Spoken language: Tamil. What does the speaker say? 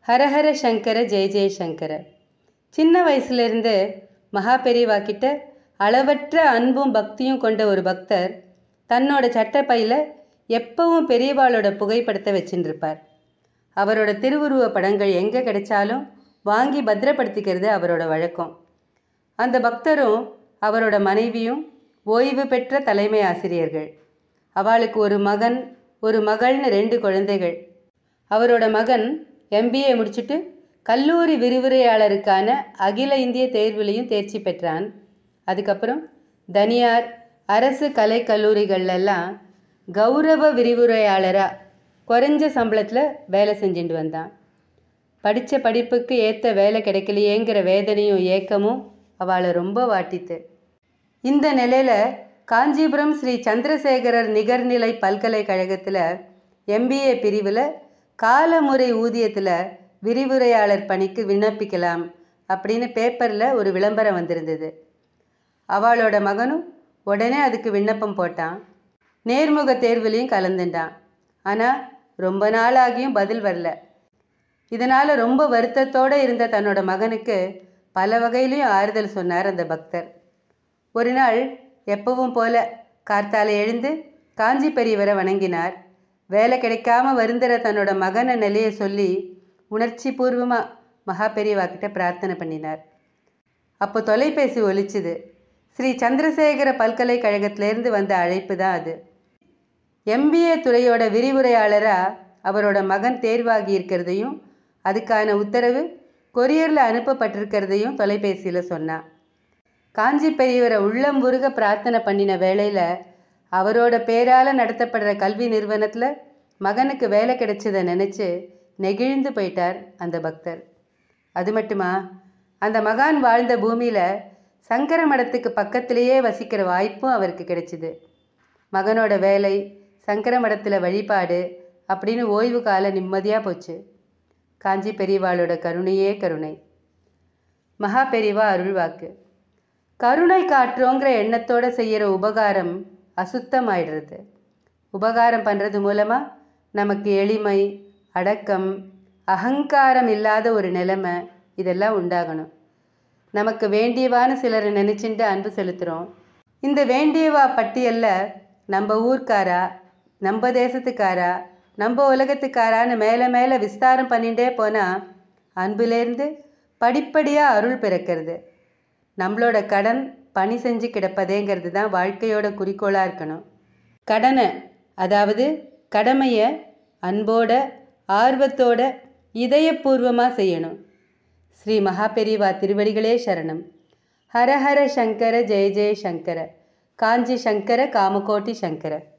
ஹரஹர சங்கர ஜெய ஜெயசங்கர. சின்ன வயசுலேருந்து மகா பெரியவா கிட்ட அளவற்ற அன்பும் பக்தியும் கொண்ட ஒரு பக்தர் தன்னோட சட்டப்பையில் எப்பவும் பெரியவாளோட புகைப்படத்தை வச்சுருப்பார். அவரோட திருவுருவ படங்கள் எங்கே கிடைச்சாலும் வாங்கி பத்திரப்படுத்திக்கிறது அவரோட வழக்கம். அந்த பக்தரும் அவரோட மனைவியும் ஓய்வு பெற்ற தலைமை ஆசிரியர்கள். அவளுக்கு ஒரு மகன் ஒரு மகள்னு 2 குழந்தைகள். அவரோட மகன் MBA முடிச்சுட்டு கல்லூரி விரிவுரையாளருக்கான அகில இந்திய தேர்வுலையும் தேர்ச்சி பெற்றான். அதுக்கப்புறம் தனியார் அரசு கலை கல்லூரிகள்லாம் கௌரவ விரிவுரையாளராக குறைஞ்ச சம்பளத்தில் வேலை செஞ்சுட்டு வந்தான். படித்த படிப்புக்கு ஏற்ற வேலை கிடைக்கலையேங்கிற வேதனையும் ஏக்கமும் அவளை ரொம்ப வாட்டித்து. இந்த நிலையில் காஞ்சிபுரம் ஸ்ரீ சந்திரசேகரர் நிகர்நிலை பல்கலைக்கழகத்தில் MBA பிரிவில் காலமுறை ஊதியத்தில் விரிவுரையாளர் பணிக்கு விண்ணப்பிக்கலாம் அப்படின்னு பேப்பரில் ஒரு விளம்பரம் வந்திருந்தது. அவளோட மகனும் உடனே அதுக்கு விண்ணப்பம் போட்டான். நேர்முக தேர்வுலையும் கலந்துட்டான். ஆனால் ரொம்ப நாளாகியும் பதில் வரல. இதனால் ரொம்ப வருத்தத்தோடு இருந்த தன்னோட மகனுக்கு பல வகையிலையும் ஆறுதல் சொன்னார் அந்த பக்தர். ஒரு நாள் எப்பவும் போல கார்த்தால எழுந்து காஞ்சி பெரியவரை வணங்கினார். வேலை கிடைக்காம வருந்துற தன்னோட மகனை நிலையை சொல்லி உணர்ச்சி பூர்வமாக மகா பெரியவா கிட்ட பிரார்த்தனை பண்ணினார். அப்போ தொலைபேசி ஒலிச்சுது. ஸ்ரீ சந்திரசேகர பல்கலைக்கழகத்திலேருந்து வந்த அழைப்பு தான் அது. MBA துறையோட விரிவுரையாளராக அவரோட மகன் தேர்வாகி இருக்கிறதையும் அதுக்கான உத்தரவு கொரியரில் அனுப்பப்பட்டிருக்கிறதையும் தொலைபேசியில் சொன்னான். காஞ்சி பெரியவரை உள்ளம் உருக பிரார்த்தனை பண்ணின வேளையில் அவரோட பேரால் நடத்தப்படுற கல்வி நிறுவனத்தில் மகனுக்கு வேலை கிடைச்சதை நினச்சி நெகிழ்ந்து போயிட்டார் அந்த பக்தர். அது மட்டுமா, அந்த மகான் வாழ்ந்த பூமியில் சங்கர மடத்துக்கு பக்கத்திலேயே வசிக்கிற வாய்ப்பும் அவருக்கு கிடைச்சிது. மகனோட வேலை, சங்கர மடத்தில் வழிபாடு அப்படின்னு ஓய்வு காலம் நிம்மதியாக போச்சு. காஞ்சி பெரியவாளோட கருணையே கருணை. மகா பெரியவா அருள்வாக்கு. கருணை காட்டுறோங்கிற எண்ணத்தோடு செய்கிற உபகாரம் அசுத்தமாயிடுறது. உபகாரம் பண்ணுறது மூலமாக நமக்கு எளிமை, அடக்கம், அகங்காரம் இல்லாத ஒரு நிலைமை இதெல்லாம் உண்டாகணும். நமக்கு வேண்டியவான்னு சிலரை நினச்சிட்டு அன்பு செலுத்துகிறோம். இந்த வேண்டியவா பட்டியலில் நம்ம ஊர்க்காரா, நம்ம தேசத்துக்காரா, நம்ம உலகத்துக்காரான்னு மேலே மேலே விஸ்தாரம் பண்ணிகிட்டே போனால் அன்புலேருந்து படிப்படியாக அருள் பிறக்கிறது. நம்மளோட கடன் பணி செஞ்சு கிடப்பதேங்கிறது தான் வாழ்க்கையோட குறிக்கோளாக இருக்கணும். கடனை, அதாவது கடமையை அன்போட ஆர்வத்தோட இதயபூர்வமாக செய்யணும். ஸ்ரீ மகா பெரியவா திருவடிகளே சரணம். ஹரஹர சங்கர ஜெய ஜெய சங்கர. காஞ்சி சங்கர காமகோட்டி சங்கர.